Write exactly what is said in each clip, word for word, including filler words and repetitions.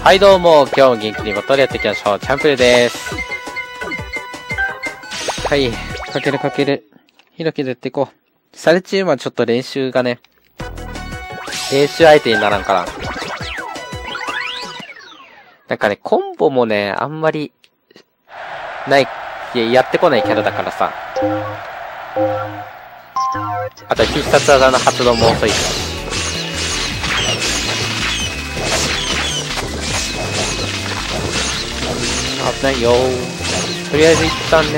はいどうも、今日も元気にバトルやっていきましょう。チャンプルです。はい、かけるかける。ひろきでやっていこう。サルチームはちょっと練習がね、練習相手にならんから。なんかね、コンボもね、あんまり、ない、やってこないキャラだからさ。あと必殺技の発動も遅いから。危ないよー。とりあえず一旦ね。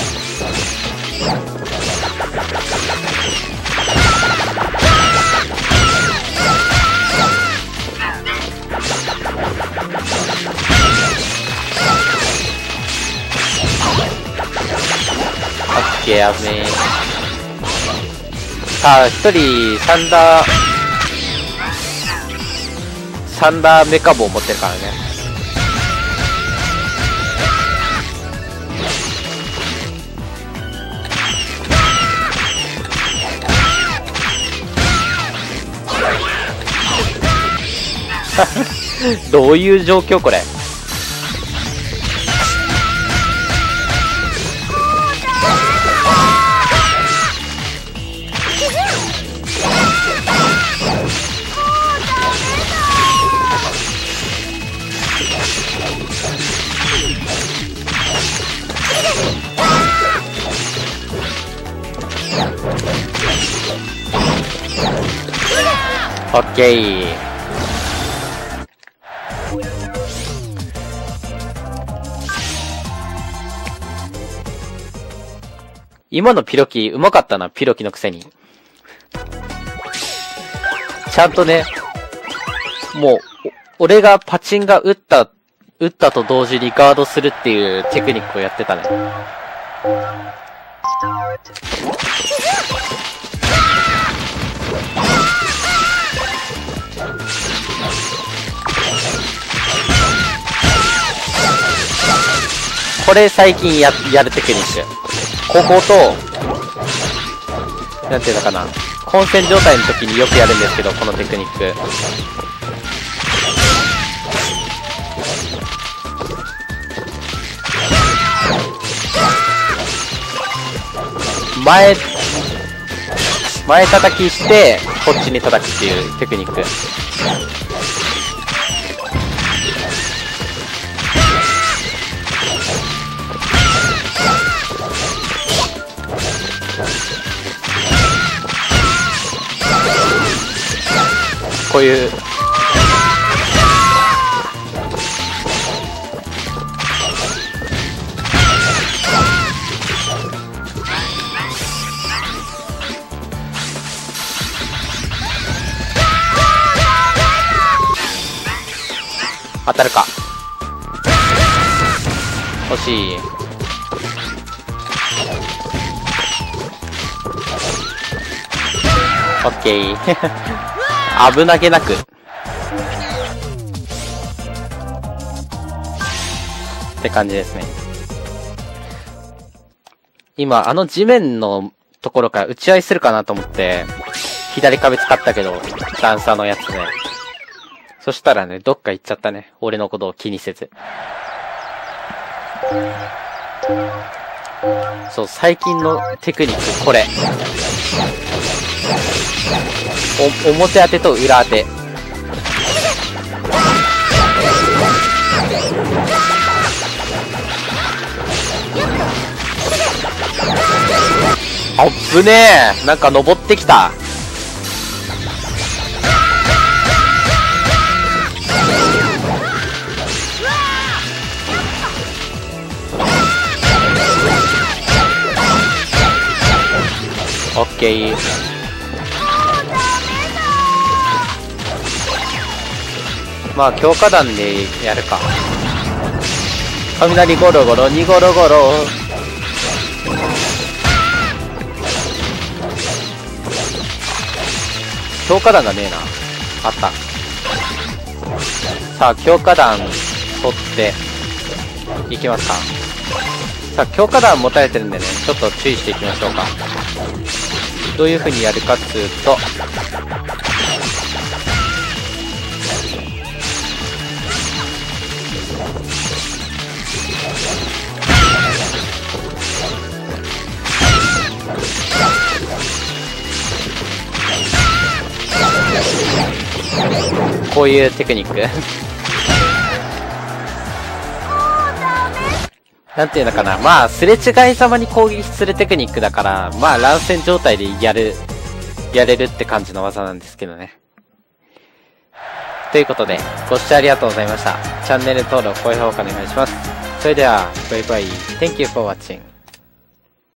オッケー、危ねー。さあ、一人、サンダー、サンダーメカボを持ってるからね。どういう状況これ。オッケー。今のピロキ、うまかったな、ピロキのくせに。ちゃんとね、もう、俺がパチンが打った、打ったと同時にガードするっていうテクニックをやってたね。これ最近や、やるテクニック。ここと、なんていうのかな。混戦状態の時によくやるんですけど、このテクニック。前、前叩きして、こっちに叩くっていうテクニック。こういう当たるか。惜しい。オッケー。危なげなく。って感じですね。今、あの地面のところから打ち合いするかなと思って、左壁使ったけど、ダンサーのやつね。そしたらね、どっか行っちゃったね。俺のことを気にせず。そう、最近のテクニック、これ。お、表当てと裏当て。あっぶねえ。なんか登ってきた。オッケー。まあ強化弾でやるか。雷ゴロゴロにゴロゴロ。強化弾がねえな。あった。さあ強化弾取っていきますか。さあ強化弾持たれてるんでね、ちょっと注意していきましょうか。どういう風にやるかっつうと、 こういうテクニック。なんていうのかな。まあ、すれ違いざまに攻撃するテクニックだから、まあ、乱戦状態でやる、やれるって感じの技なんですけどね。ということで、ご視聴ありがとうございました。チャンネル登録、高評価お願いします。それでは、バイバイ。Thank you for watching.